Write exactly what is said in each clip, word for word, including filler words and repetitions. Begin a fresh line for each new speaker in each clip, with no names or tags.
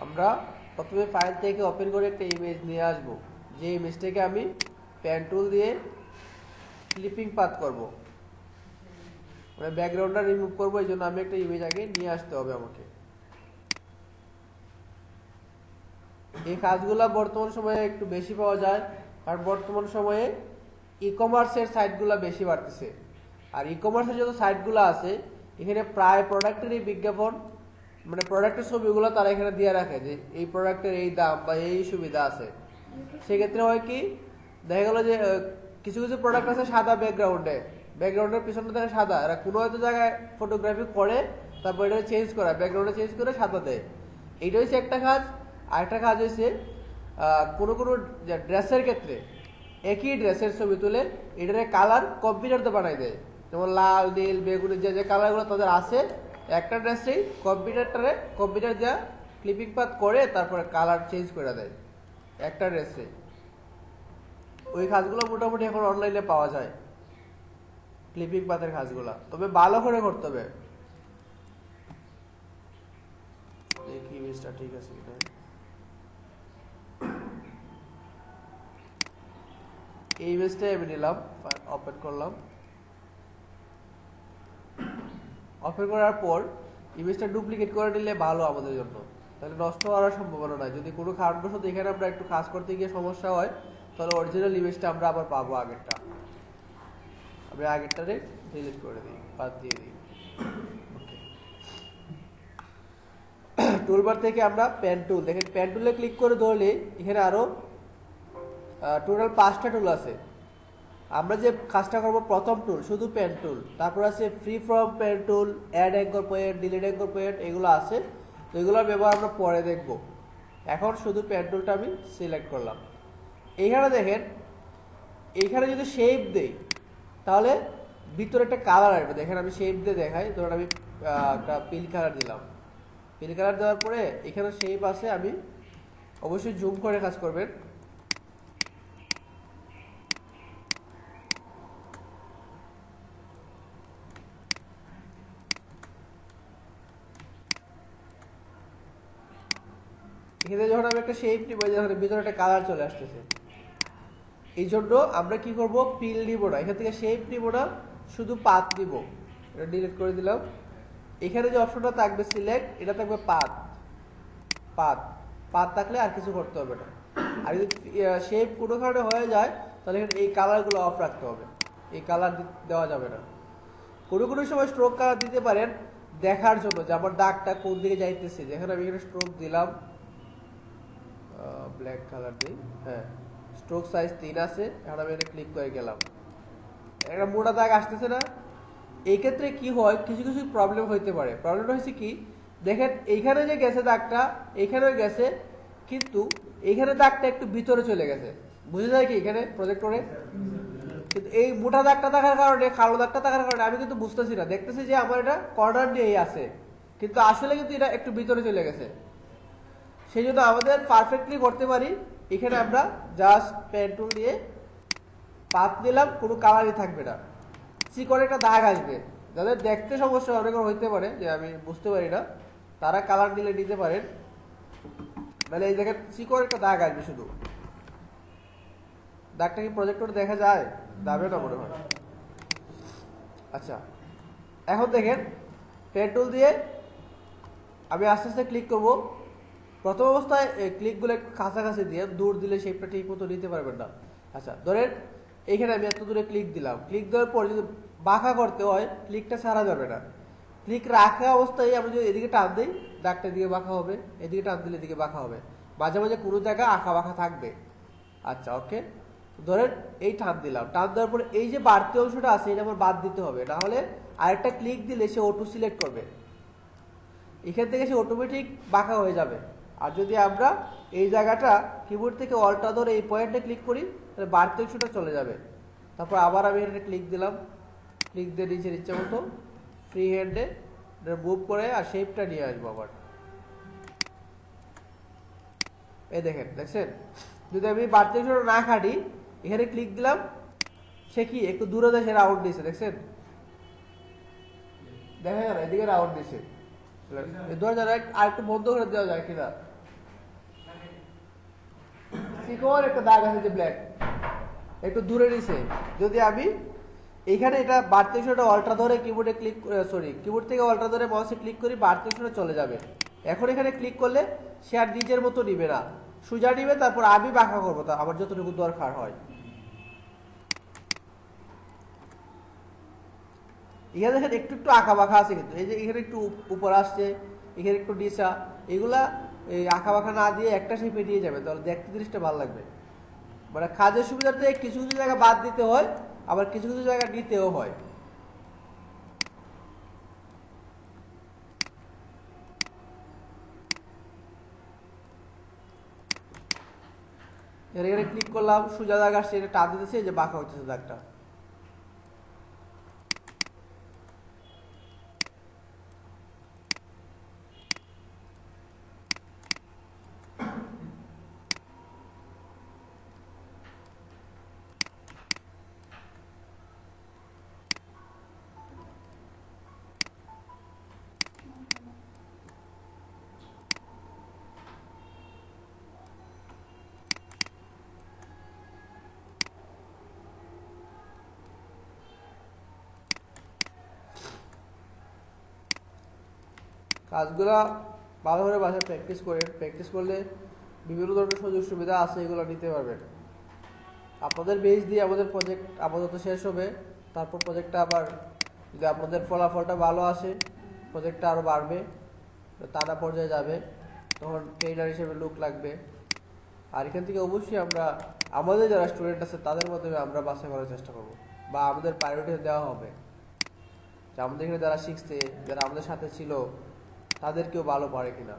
আমরা প্রথমে ফাইল থেকে ওপেন করে একটা ইমেজ নিয়ে আসব, যে ইমেজটাকে আমি পেন টুল দিয়ে ক্লিপিং পাথ করব, মানে ব্যাকগ্রাউন্ডটা রিমুভ করবো। এই জন্য আমি একটা ইমেজ আগে নিয়ে আসতে হবে আমাকে। এই কাজগুলো বর্তমান সময়ে একটু বেশি পাওয়া যায়, কারণ বর্তমান সময়ে ই কমার্সের সাইটগুলো বেশি বাড়তেছে। আর ই কমার্সের যত সাইটগুলো আছে এখানে প্রায় প্রোডাক্টের এই বিজ্ঞাপন, মানে প্রোডাক্টের ছবিগুলো তারা এখানে দিয়ে রাখে যে এই প্রোডাক্টের এই দাম বা এই সুবিধা আছে। সেক্ষেত্রে হয় কি, দেখা গেল যে কিছু কিছু প্রোডাক্ট আছে সাদা ব্যাকগ্রাউন্ডে, ব্যাকগ্রাউন্ডের পিছনে দেখে সাদা, এরা কোনো হয়তো জায়গায় ফটোগ্রাফি করে তারপর এটা চেঞ্জ করা, ব্যাকগ্রাউন্ডে চেঞ্জ করে সাদা দেয়। এইটা হচ্ছে একটা কাজ। আরেকটা কাজ হয়েছে কোনো কোনো ড্রেসের ক্ষেত্রে একই ড্রেসের ছবি তুলে এটার কালার কম্পিউটারতে বানাই দেয়, যেমন লাল নীল বেগুনি যে যে কালারগুলো তাদের আছে একটা ড্রেসেই কম্পিউটারটারে কম্পিউটার দেওয়া ক্লিপিং পাথ করে তারপরে কালার চেঞ্জ করে দেয় একটা ড্রেসে। ওই কাজগুলো মোটামুটি এখন অনলাইনে পাওয়া যায়, ক্লিপিং পাথের কাজগুলো, তবে ভালো করে করতে হবে। দেখি ইমেজটা ঠিক আছে কিনা। এই ইমেজটাই আমি নিলাম, ওপেন করলাম। ওপেন করার পর ইমেজটা ডুপ্লিকেট করে নিলে ভালো আমাদের জন্য, তাহলে নষ্ট হওয়ার সম্ভাবনা নাই। যদি কোনো কারণবশত এখানে আমরা একটু কাজ করতে গিয়ে সমস্যা হয় তাহলে অরিজিনাল ইমেজটা আমরা আবার পাবো আগেরটা। আমি আগেরটারে ডিলিট করে দিই, বাদ দিয়ে দিই। ওকে, টুলবার থেকে আমরা পেন টুল, দেখেন পেন টুলে ক্লিক করে ধরলে এখানে আরো টোটাল পাঁচটা টুল আছে। আমরা যে কাজটা করবো প্রথম টুল শুধু পেন টুল, তারপর আছে free form pen tool, add anchor point, delete anchor point, এগুলো আছে। তো এগুলোর ব্যবহার আমরা পরে দেখব। এখন শুধু পেন টুলটা আমি সিলেক্ট করলাম। এইখানে দেখেন, এইখানে যদি শেপ দেই তাহলে ভিতরে একটা কালার আসবে। দেখেন আমি শেপ দিয়ে দেখাই, ধরুন আমি একটা পিল কালার দিলাম। পিল কালার দেওয়ার পরে এখানে শেপ আছে, আমি অবশ্যই জুম করে কাজ করবেন। এখানে যখন আমি একটা শেপ নিব, যখন ভিতরে একটা কালার চলে আসতেছে, এই জন্য আমরা কি করব, পিল নিব না, এখান থেকে শেপ নিব না, শুধু পাথ নিব। এটা ডিলিট করে দিলাম। এখানে যে অপশনটা থাকবে সিলেক্ট, এটা থাকবে পাথ। পাথ পাথ থাকলে আর কিছু করতে হবে না। আর যদি শেপ কোনো কারণে হয়ে যায় তাহলে এখানে এই কালারগুলো অফ রাখতে হবে, এই কালার দেওয়া যাবে না। কোনো কোনো সময় স্ট্রোক কালার দিতে পারেন দেখার জন্য যে আমার দাগটা কোন দিকে যাইতেছে। যেখানে আমি এখানে স্ট্রোক দিলাম, ব্ল্যাক কালার দিই, হ্যাঁ স্ট্রোক সাইজ তিন আছে, এখন আমি এখানে ক্লিক করে গেলাম, একটা মোটা দাগ আসতেছে না। এই ক্ষেত্রে কি হয়, কিছু কিছু প্রবলেম হইতে পারে। প্রবলেমটা হচ্ছে কি, দেখেন এইখানে যে গেছে দাগটা এইখানেও গেছে, কিন্তু এইখানে দাগটা একটু ভিতরে চলে গেছে, বুঝে যায় কি এখানে প্রজেক্টরে। কিন্তু এই মোটা দাগটা থাকার কারণে, কালো দাগটা থাকার কারণে আমি কিন্তু বুঝতেছি না, দেখতেছি যে আমার এটা কর্নার নিয়েই আছে, কিন্তু আসলে কিন্তু এটা একটু ভিতরে চলে গেছে। সেই জন্য আমাদের পারফেক্টলি করতে পারি, এখানে আমরা জাস্ট পেন টুল দিয়ে পাত দিলাম, কোনো কালারই থাকবে না, চিকন একটা দাগ আসবে। যাদের দেখতে সমস্যা অনেকের হইতে পারে যে আমি বুঝতে পারি না, তারা কালার দিলে নিতে পারেন। মানে এই জায়গায় চিকন একটা দাগ আসবে শুধু। দাগটা কি প্রজেক্টরে দেখা যায়? যাবে না মনে হয়। আচ্ছা, এখন দেখেন পেন টুল দিয়ে আমি আস্তে আস্তে ক্লিক করব। প্রথম অবস্থায় ক্লিকগুলো একটু কাছাকাছি দিয়ে, দূর দিলে শেপটা ঠিক মতো নিতে পারবেন না। আচ্ছা ধরেন এইখানে আমি এত দূরে ক্লিক দিলাম, ক্লিক দেওয়ার পর যদি বাঁকা করতে হয় ক্লিকটা ছাড়া যাবে না। ক্লিক রাখা অবস্থায় আমি যদি এদিকে টান দিই দাগটা এদিকে বাঁকা হবে, এদিকে টান দিলে এদিকে বাঁকা হবে, মাঝে মাঝে কোনো জায়গায় আঁকা বাঁকা থাকবে। আচ্ছা ওকে, ধরেন এই টান দিলাম, টান দেওয়ার পরে এই যে বাড়তি অংশটা আছে এটা আমার বাদ দিতে হবে, না হলে আরেকটা ক্লিক দিলে সে অটো সিলেক্ট করবে, এখান থেকে সে অটোমেটিক বাঁকা হয়ে যাবে। আর যদি আমরা এই জায়গাটা কিবোর্ড থেকে অল্টা ধরে এই পয়েন্টে ক্লিক করি তাহলে বাড়তি অংশটা চলে যাবে। তারপর আবার আমি এখানে ক্লিক দিলাম, ক্লিক দিয়ে নিচের ইচ্ছে মতো ফ্রি হ্যান্ডে মুভ করে আর শেপটা নিয়ে আসবো আবার। এই দেখেন, দেখছেন যদি আমি বাড়তি অংশটা না কাটি এখানে ক্লিক দিলাম, সে কি একটু দূরে দেয়, সে রাউন্ড দিয়েছে, দেখছেন দেখা গেল এদিকে রাউন্ড দিয়েছে। আর একটু বন্ধ করে দেওয়া যায় কিনা, চিকন একটা দাগ আছে যে ব্ল্যাক, একটু দূরে নিছে। যদি আমি এখানে এটা বাড়তি অংশটা অল্টা ধরে কিবোর্ডে ক্লিক সরি কিবোর্ড থেকে অল্টা ধরে মাউসে ক্লিক করি, বাড়তি অংশটা চলে যাবে। এখন এখানে ক্লিক করলে সে আর নিজের মতো নিবে না, সোজা নিবে, তারপর আমি বাঁকা করবো তা আমার যতটুকু দরকার হয়। এখানে দেখেন একটু একটু আঁকা বাঁকা আছে, কিন্তু এই যে এখানে একটু উপর আসছে, এখানে একটু নিচা, এগুলা এই আঁকা বাঁকা না দিয়ে একটা শেপে নিয়ে যাবে, তাহলে দেখতে জিনিসটা ভালো লাগবে। মানে কাজের সুবিধাতে কিছু কিছু জায়গা বাদ দিতে হয়, আবার কিছু কিছু জায়গা নিতেও হয়। এখানে ক্লিক করলাম, সোজা জায়গা আসছে, এটা টান দিতেছে, যে বাঁকা হচ্ছে দাগটা। কাজগুলা ভালো করে বাসায় প্র্যাকটিস করেন, প্র্যাকটিস করলে বিভিন্ন ধরনের সুযোগ সুবিধা আছে, এগুলো নিতে পারবেন। আপনাদের বেস দিয়ে আমাদের প্রজেক্ট আপাতত শেষ হবে, তারপর প্রজেক্টটা আবার যদি আপনাদের ফলাফলটা ভালো আসে, প্রজেক্টটা আরও বাড়বে, টানা পর্যায়ে যাবে, তখন ট্রেনার হিসেবে লোক লাগবে। আর এখান থেকে অবশ্যই আমরা আমাদের যারা স্টুডেন্ট আছে তাদের মাধ্যমে আমরা বাছাই করার চেষ্টা করব, বা আমাদের প্রায়োরিটি দেওয়া হবে যে আমাদের এখানে যারা শিখছে, যারা আমাদের সাথে ছিল, তাদেরকেও ভালো পারে কিনা।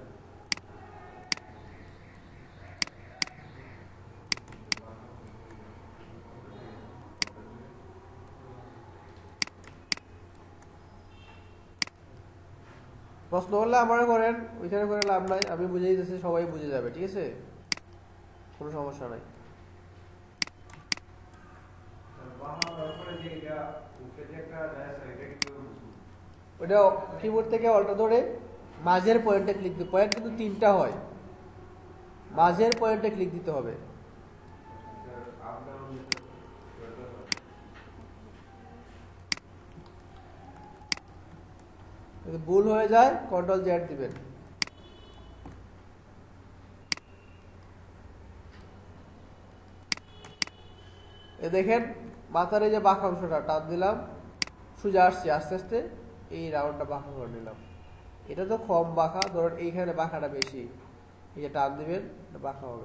প্রশ্ন করলে আমার করেন, ওইখানে করে লাভ নাই, আমি বুঝেই দিতেছি, সবাই বুঝে যাবে, ঠিক আছে, কোনো সমস্যা নাই। ওইটা কিবোর্ড থেকে অল্টা ধরে মাঝের পয়েন্টে ক্লিক দিতে, পয়েন্ট কিন্তু তিনটা হয়, মাঝের পয়েন্টে ক্লিক দিতে হবে। যদি ভুল হয়ে যায় কন্ট্রোল জেড দিবেন। এ দেখেন মাথার এই যে বাঁকা অংশটা টান দিলাম, সোজা আসছে, আস্তে আস্তে এই রাউন্ডটা বাঁকা করে নিলাম। এটা তো কম বাঁকা, ধরুন এইখানে বাঁকাটা বেশি, এই যে টান দিবেন বাঁকা হবে।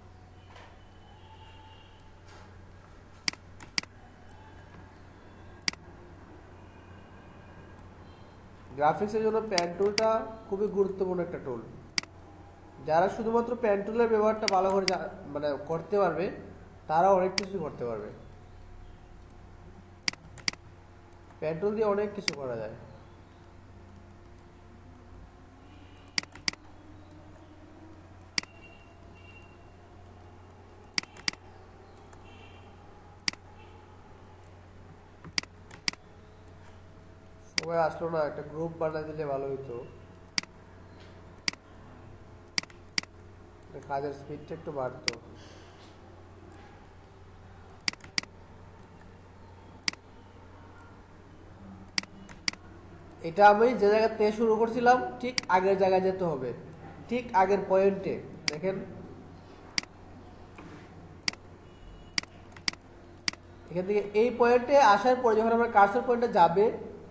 গ্রাফিক্সের জন্য প্যান টুলটা খুবই গুরুত্বপূর্ণ একটা টুল। যারা শুধুমাত্র প্যান টুলের ব্যবহারটা ভালো করে মানে করতে পারবে, তারা অনেক কিছু করতে পারবে। প্যান টুল দিয়ে অনেক কিছু করা যায়। সবাই আসলো না, একটা গ্রুপ বানাই দিলে ভালো হইতো, কাজের স্পিডটা একটু বাড়তো। এটা আমি যে জায়গা থেকে শুরু করছিলাম ঠিক আগের জায়গায় যেতে হবে, ঠিক আগের পয়েন্টে। দেখেন এখান থেকে এই পয়েন্টে আসার পর যখন আমরা কার্সর পয়েন্টে যাবে,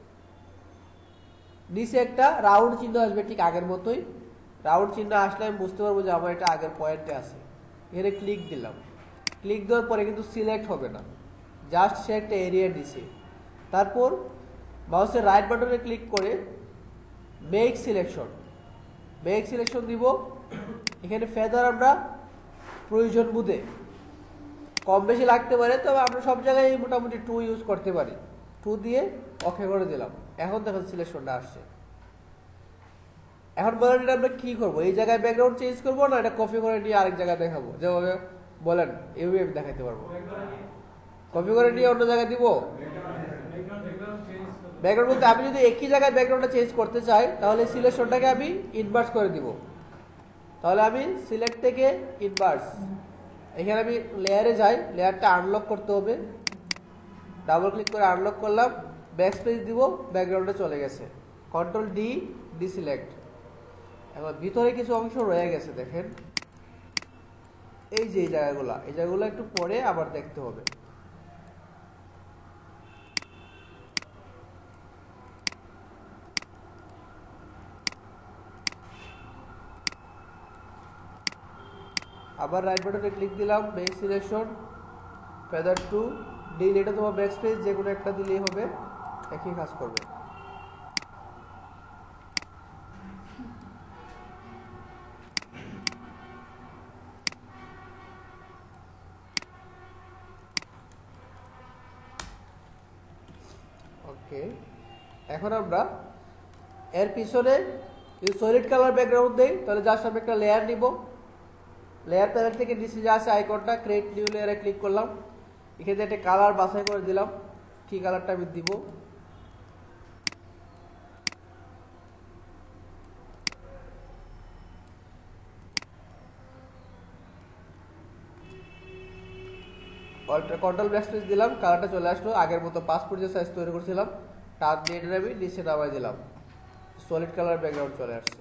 নিচে একটা রাউন্ড চিহ্ন আসবে, ঠিক আগের মতোই। রাউন্ড চিহ্ন আসলে আমি বুঝতে পারবো যে আমার এটা আগের পয়েন্টে আছে। এখানে ক্লিক দিলাম, ক্লিক দেওয়ার পরে কিন্তু সিলেক্ট হবে না, জাস্ট সে একটা এরিয়া দিছে। তারপর মাউসের রাইট বাটনে ক্লিক করে মেক সিলেকশন, মেক সিলেকশন দিব। এখানে ফেদার আমরা প্রয়োজন বুঝে কম বেশি লাগতে পারে, তবে আমরা সব জায়গায় মোটামুটি টু ইউজ করতে পারি। টু দিয়ে ওকে করে দিলাম, এখন দেখেন সিলেকশনটা আসছে। এখন বলেন এটা আমরা কি করবো, এই জায়গায় ব্যাকগ্রাউন্ড চেঞ্জ করবো না এটা কপি করে নিয়ে আরেক জায়গায় দেখাবো, যেভাবে বলেন এইভাবে আমি দেখাতে পারবো। কপি করে নিয়ে অন্য জায়গায় দিব ব্যাকগ্রাউন্ড বলতে, আমি যদি একই জায়গায় ব্যাকগ্রাউন্ডটা চেঞ্জ করতে চাই তাহলে সিলেকশনটাকে আমি ইনভার্স করে দিব। তাহলে আমি সিলেক্ট থেকে ইনভার্স, এখানে আমি লেয়ারে যাই, লেয়ারটা আনলক করতে হবে, ডাবল ক্লিক করে আনলক করলাম, ব্যাক স্পেস দিব, ব্যাকগ্রাউন্ডে চলে গেছে। Control D, deselect. এখন ভিতরে কিছু অংশ রয়ে গেছে দেখেন, এই যে এই জায়গাগুলো, এই জায়গাগুলো একটু পরে আবার দেখতে হবে। আবার রাইট বাটনে ক্লিক দিলাম, make selection, feather two, delete অথবা ব্যাক স্পেস যে কোনো একটা দিলেই হবে, একই কাজ করবে। ওকে, এখন আমরা এর পিছনে যদি সলিড কালার ব্যাকগ্রাউন্ড দেই তাহলে জাস্ট আমি একটা লেয়ার নিব, লেয়ার প্যানেল থেকে নিচে যা আছে আইকনটা, ক্রিয়েট নিউ লেয়ারে ক্লিক করলাম, এখানে একটা কালার বাছাই করে দিলাম, কি কালারটা আমি দিব, কন্ট্রোল ব্যাক স্পেস দিলাম, কালারটা চলে আসলো আগের মতো পাসপোর্ট যে সাইজ তৈরি করছিলাম টান দিয়ে এটা আমি নিচে নামাই দিলাম, সলিড কালার ব্যাকগ্রাউন্ড চলে আসছে।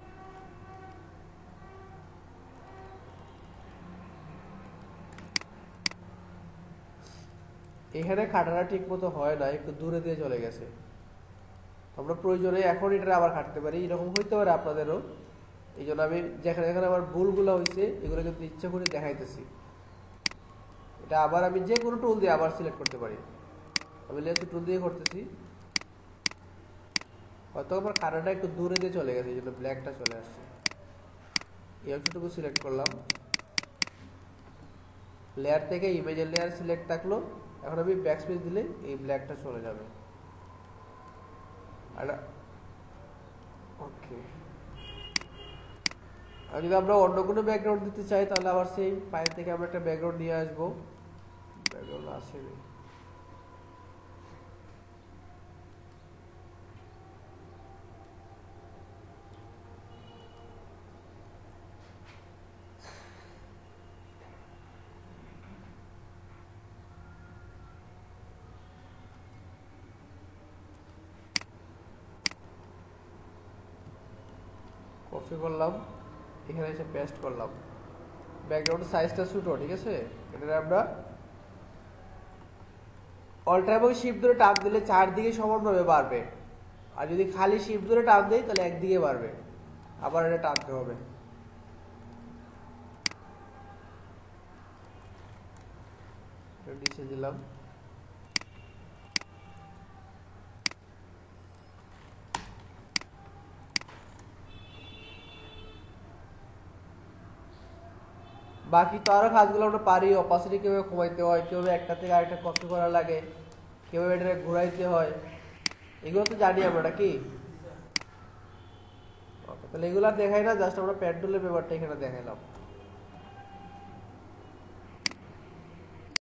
এখানে খাটাটা ঠিক মতো হয় না, একটু দূরে দিয়ে চলে গেছে, আমরা প্রয়োজনে এখন এটা আবার কাটতে পারি, এরকম হইতে পারে আপনাদেরও। এই জন্য আমি যেখানে যেখানে আমার ভুলগুলো হয়েছে এগুলো কিন্তু ইচ্ছা করে দেখাইতেছি। এটা আবার আমি যে কোনো টুল দিয়ে আবার সিলেক্ট করতে পারি, আমি লেন্স টুল দিয়ে করতেছি, হয়তো আমার কাটাটা একটু দূরে দিয়ে চলে গেছে এই জন্য ব্ল্যাকটা চলে আসছে। এই অংশটুকু সিলেক্ট করলাম, লেয়ার থেকে ইমেজের লেয়ার সিলেক্ট থাকলো, এখন আমি ব্যাক স্পেস দিলে এই ব্ল্যাকটা চলে যাবে। আর ওকে, আর যদি আমরা অন্য কোনো ব্যাকগ্রাউন্ড দিতে চাই তাহলে আবার সেই ফাইল থেকে আমরা একটা ব্যাকগ্রাউন্ড নিয়ে আসবো, ব্যাকগ্রাউন্ড আসে কপি করলাম, এখানে এসে পেস্ট করলাম, ব্যাকগ্রাউন্ড সাইজটা ছোট, ঠিক আছে। এটা আমরা অল্টার এবং শিফট ধরে টান দিলে চারদিকে সমানভাবে বাড়বে, আর যদি খালি শিফট ধরে টান দেই তাহলে একদিকে বাড়বে, আবার এটা টানতে হবে। নিচে দিলাম, বাকি তো আরো কাজগুলো আমরা পারি, অপাসিটি কিভাবে কমাইতে হয়, কিভাবে একটা থেকে আরেকটা কপি করা লাগে, কিভাবে এটা ঘুরাইতে হয়, এগুলো তো জানি আমরা নাকি। তাহলে এগুলো দেখাই না, জাস্ট আমরা প্যাড টুলের ব্যাপারটা এখানে দেখাইলাম।